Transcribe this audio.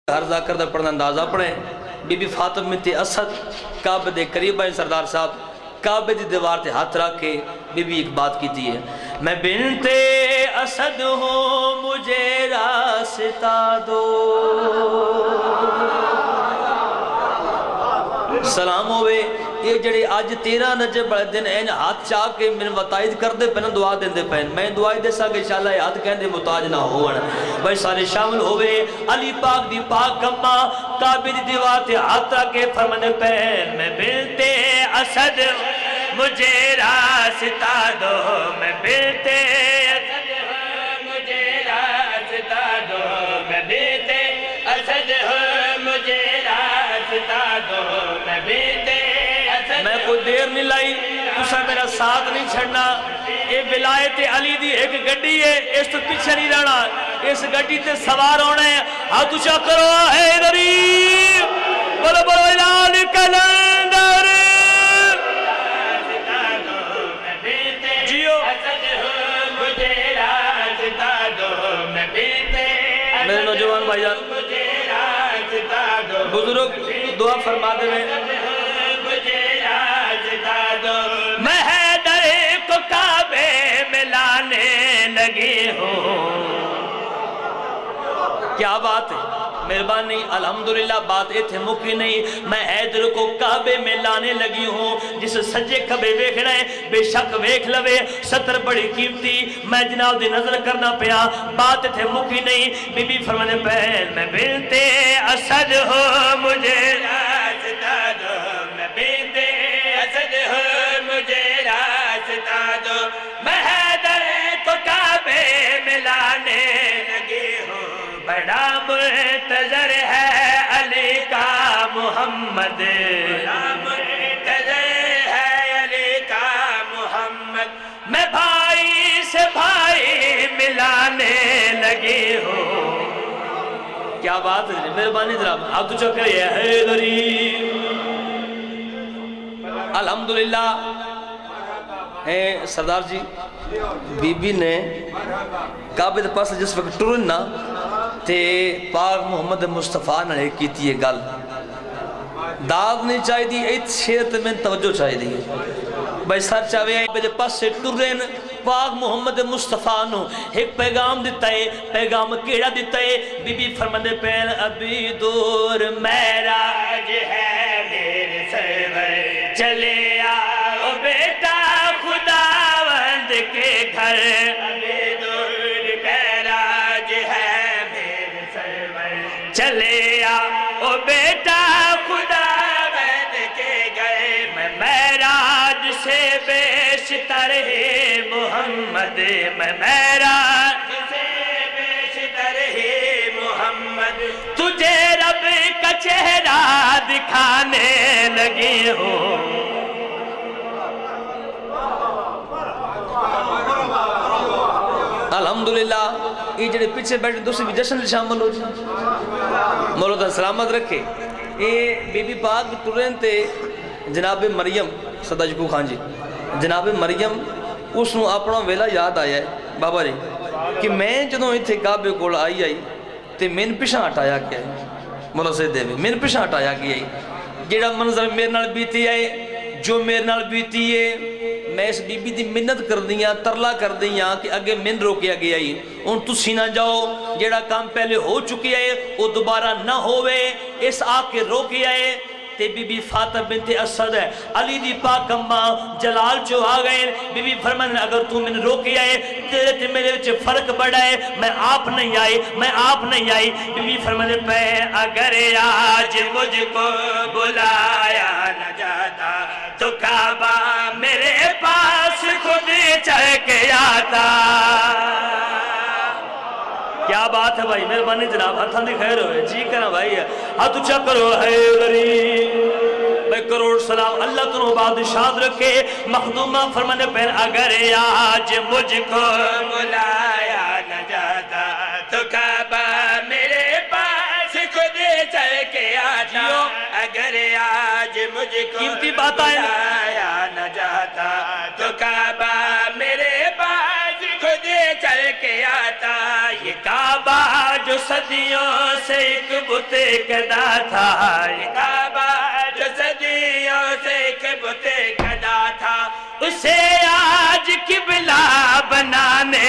ہر ذاکر دا پڑھنا اندازہ پڑھیں بی بی فاطمہ بنت اسد کعبہ دے قریب ہیں سردار صاحب کعبہ دی دیوار تے ہاتھ رکھ کے بی بی ایک بات کیتی ہے میں بنت اسد ہوں مجھے راستہ دو سلام ہوئے یہ جڑے آج 13 نجب بڑے دن این ہاتھ چاہ کے من وطائد کر دے پہنے دعا دیں دے پہنے میں دعائی دے سا کہ انشاءاللہ یہ ہاتھ کہنے دے متاج نہ ہونا بھائی سارے شامل ہوئے علی پاک دی پاک کمہ کعبہ دی دیوار تے ہاتھ کے فرمانے پہن میں بنت اسد مجھے راستہ دو میں بنت اسد مجھے راستہ دو میں بنت اسد مجھے راستہ دو میں بنت میں کوئی دیر نہیں لائی تُسا میرا ساتھ نہیں چھڑنا یہ ولایت علی دی ایک گڑی ہے اس تو پیچھے نہیں رہنا اس گڑی تے سوار ہونا ہے ہاتھ اچھا کرو حیدری بولو بولو الہی کلندر جیو میرے نوجوان بھائی جان بزرگ دعا فرما دے میں میں حیدر کو کعبے میں لانے لگی ہوں کیا بات ہے مہربانی الحمدللہ بات ایتھے مکی نہیں میں حیدر کو کعبے میں لانے لگی ہوں جس سجے کبے ویکھنا ہے بے شک ویکھ لوے ستر بڑی قیمتی میں جناب دی نظر کرنا پیا بات ایتھے مکی نہیں بی بی فرمانے پہن میں بنت اسد ہو مجھے راستہ دو میں بنت اسد ہو مجھے راستہ دو میں حیدر کو کعبے میں لانے لگی ہوں بڑا منتظر ہے علی کا محمد بڑا منتظر ہے علی کا محمد میں بھائی سے بھائی ملانے لگی ہوں کیا بات ہے مہربانی جناب آپ تو چکرے حیدری الحمدللہ سردار جی بی بی نے کعبے دے پاس جس وقت ٹرن نا تے پاک محمد مصطفیٰ نے کیتی یہ گل داد نہیں چاہی دی ایت شیرت میں توجہ چاہی دی بھائی سر چاہوے کعبے دے پاس سے ٹرن پاک محمد مصطفیٰ نو ایک پیغام دیتا ہے پیغام کیڑا دیتا ہے بی بی فرمانے پہن ابھی دور معراج ہے میرے سرور چلے آؤ بیٹا خداوند کے گھر ابھی دور معراج ہے میرے سرور چلے آؤ بیٹا خداوند کے گھر میں معراج سے بیشتر ہے محمد میں معراج سے بیشتر ہے محمد تجھے رب کا چہرہ دکھانے لگی ہوں الحمدللہ یہ جڑے پیچھے بیٹھے دوسری بھی جشن شامل ہو جائے مولا سلامت رکھے یہ بی بی پاک ٹرین تے جناب مریم صدا جکو خان جی جناب مریم اس نو اپنا ویلا یاد آیا ہے بابا جی کہ میں جدوں ایتھے کعبے کول آئی تے من پیچھے ہٹایا گیا ہے مولا سے دے من پیچھے ہٹایا گیا ہے جڑا منظر میرے نال بیتی ہے جو میرے نال بیتی ہے میں اس بی بی دی منت کر دیاں ترلا کر دیاں کہ اگے من روکیا گیا ہی ان تو سینہ جاؤ جیڑا کام پہلے ہو چکی ہے وہ دوبارہ نہ ہوئے اس آکے روکیا ہے تے بی بی فاطمہ بنت اسد ہے علی دی پاک اماں جلال چو آ گئے بی بی فرمان اگر تو من روکی آئے تیرے تے میرے وچ فرق بڑا ہے میں آپ نہیں آئی بی بی فرمان پہ اگر آج مجھ کو بلایا نہ جاتا تو کعبہ میرے پاس خود چل کے آتا کیا بات ہے بھائی مہربانی جناب ہاتھاں دی خیر ہوئے جی کرنا بھائی ہاتھ اچھا کرو حیدری میں کروڑ سلام اللہ تنہوں بادشاہ رکھے مخدومہ فرمانے پہن اگر آج مجھ کو بلایا نہ جاتا تو کعبہ میرے پاس خود چل کے آتا اگر آج مجھ کو بلایا نہ جاتا تو کعبہ میرے پاس خود چل کے آتا یہ کعبہ جو صدیوں سے ایک بت کدا تھا، یہ کعبہ جو صدیوں سے ایک بت کدا تھا، اسے آج قبلہ بنانے